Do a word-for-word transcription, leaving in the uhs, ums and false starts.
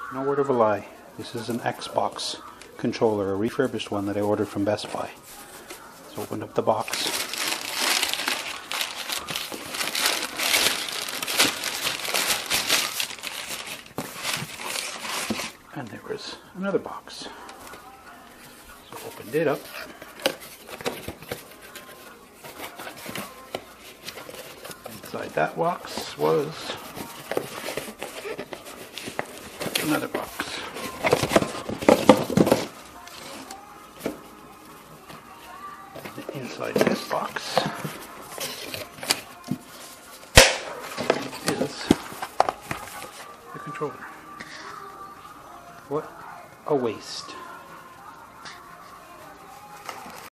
No word of a lie. This is an Xbox controller, a refurbished one that I ordered from Best Buy. Let's open up the box. And there was another box. So opened it up. Inside that box was another box. Inside this box is the controller. What a waste.